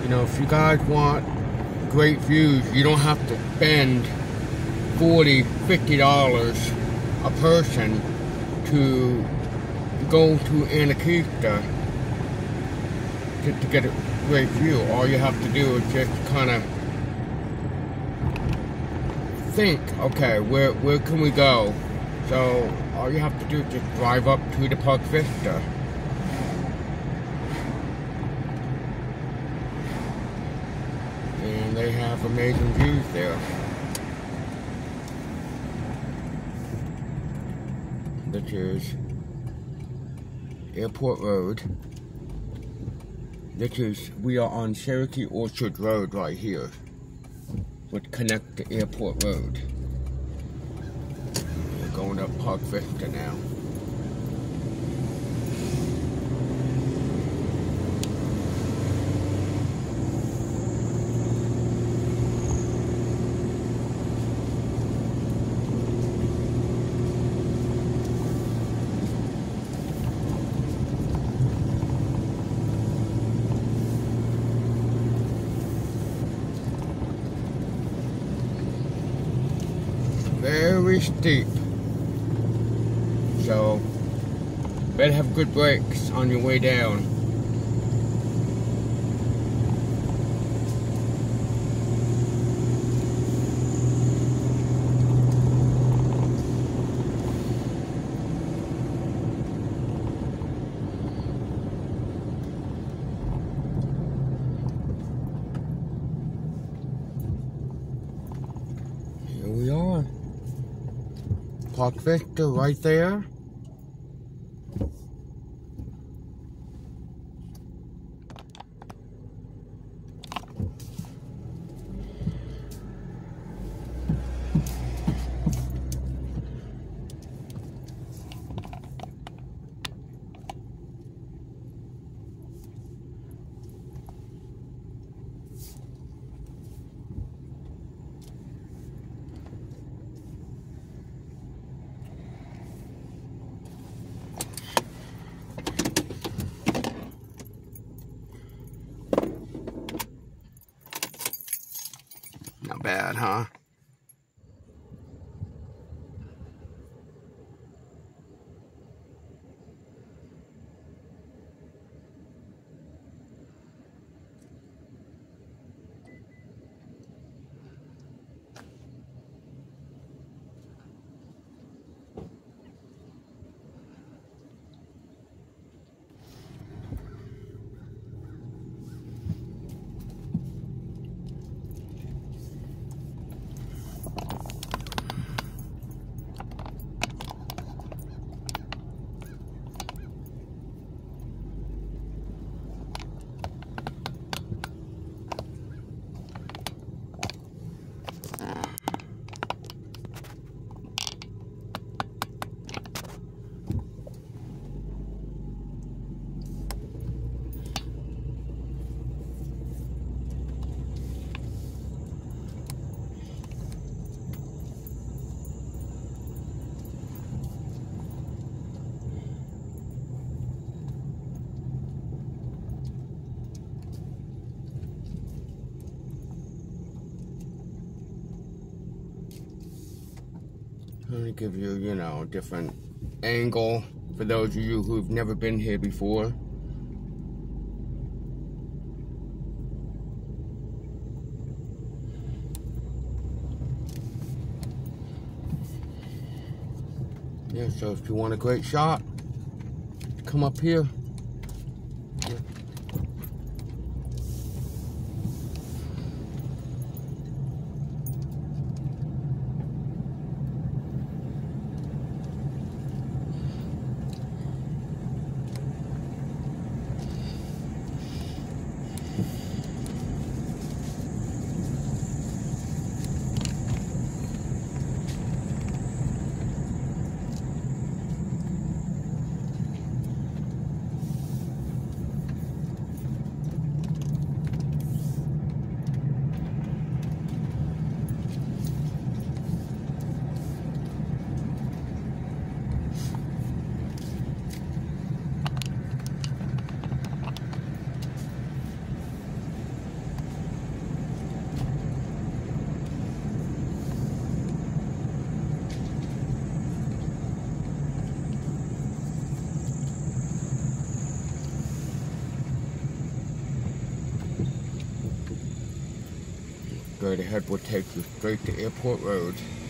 You know, if you guys want great views, you don't have to spend $40, $50 a person to go to Anakesta to get a great view. All you have to do is just kind of think, okay, where can we go? So all you have to do is just drive up to the Park Vista. And they have amazing views there. This is Airport Road. We are on Cherokee Orchard Road right here, which connect to Airport Road. We're going up Park Vista now. Very steep, so better have good brakes on your way down. Here we are. Park Vista right there. Not bad, huh? Let me give you, you know, a different angle for those of you who've never been here before. Yeah, so if you want a great shot, come up here. straight ahead will take you straight to Airport Road.